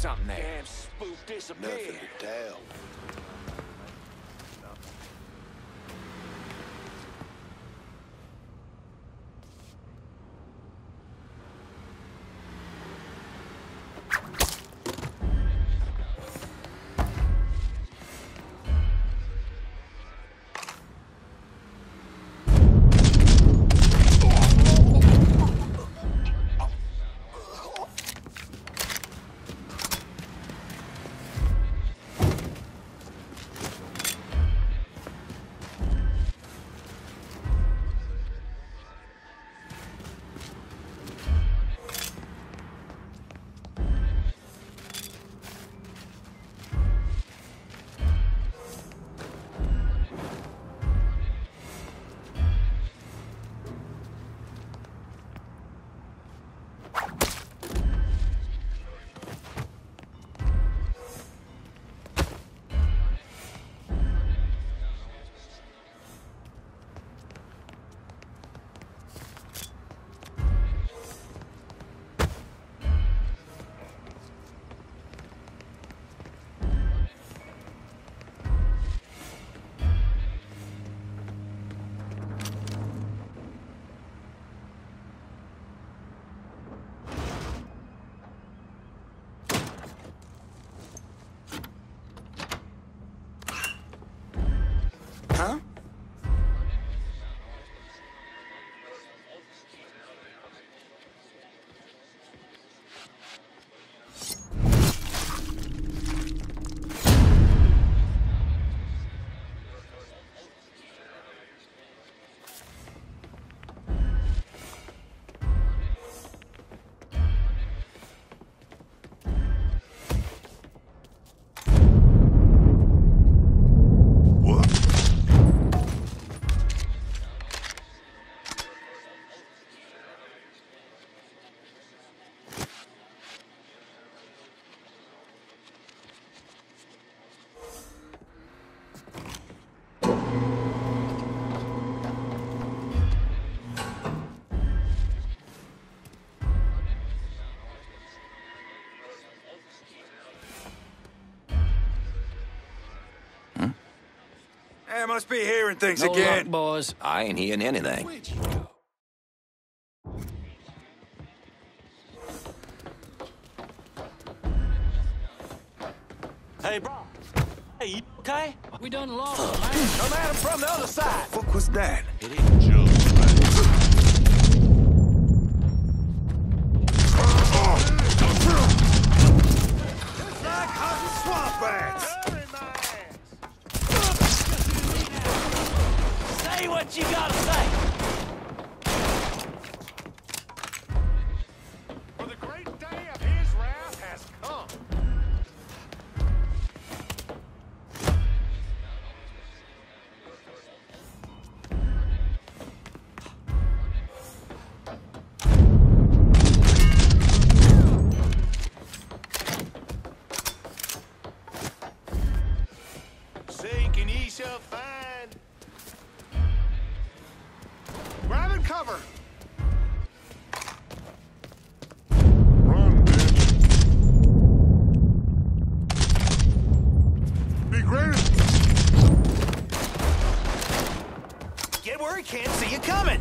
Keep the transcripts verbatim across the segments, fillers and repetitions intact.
something there. Damn spook disappeared. Nothing to tell. Huh? I must be hearing things No again. luck, boys. I ain't hearing anything. Hey, bro. Hey, you okay? We done lost, man. Come at him from the other side. What was that? It ain't Joe. It's like hunting swamp rats. Say what you gotta say. For the great day of his wrath has come. Seek and ye shall find. Grabbing cover. Run, bitch. Be great. Get where he can't see you coming.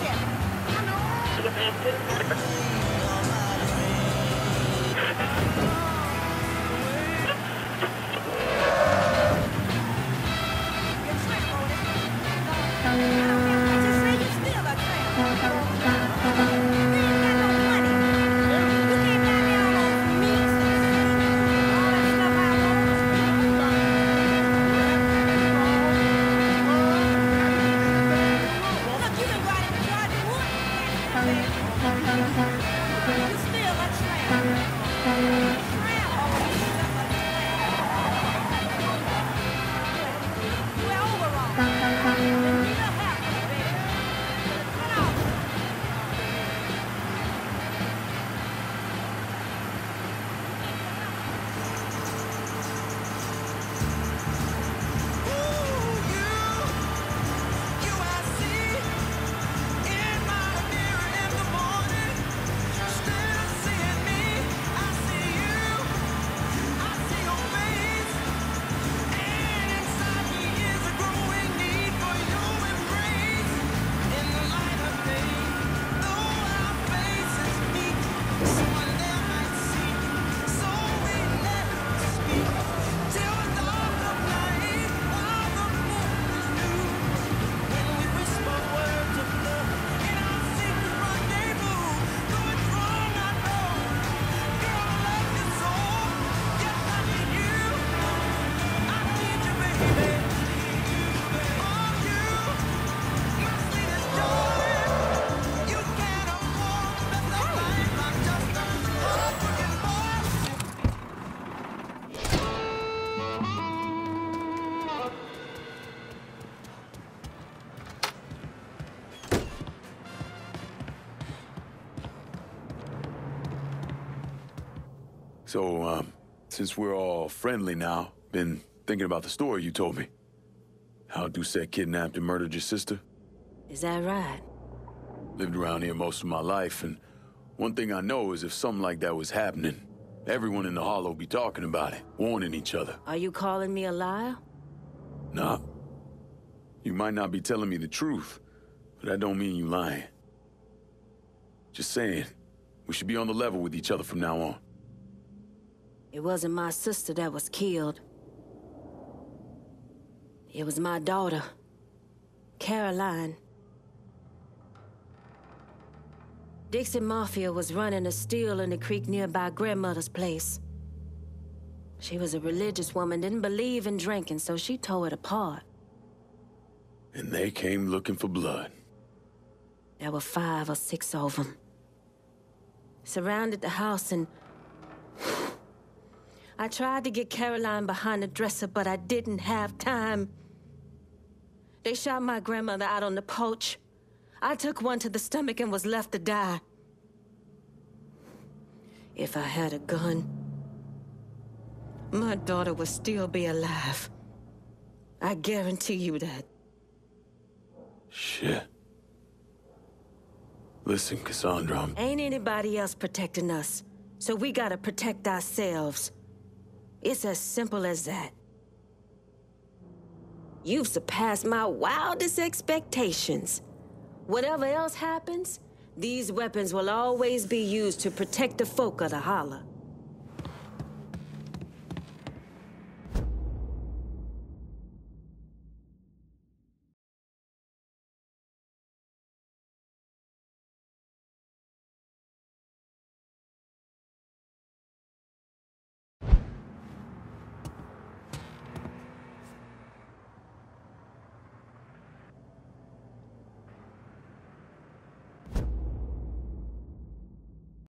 So, um, since we're all friendly now, been thinking about the story you told me. How Doucette kidnapped and murdered your sister? Is that right? Lived around here most of my life, and one thing I know is if something like that was happening, everyone in the Hollow be talking about it, warning each other. Are you calling me a liar? Nah. You might not be telling me the truth, but that don't mean you lying. Just saying, we should be on the level with each other from now on. It wasn't my sister that was killed. It was my daughter, Caroline. Dixon Mafia was running a still in the creek nearby grandmother's place. She was a religious woman, didn't believe in drinking, so she tore it apart. And they came looking for blood. There were five or six of them. Surrounded the house and... I tried to get Caroline behind the dresser, but I didn't have time. They shot my grandmother out on the porch. I took one to the stomach and was left to die. If I had a gun, my daughter would still be alive. I guarantee you that. Shit. Listen, Cassandra, I'm... Ain't anybody else protecting us, so we gotta protect ourselves. It's as simple as that. You've surpassed my wildest expectations. Whatever else happens, these weapons will always be used to protect the folk of the Holler.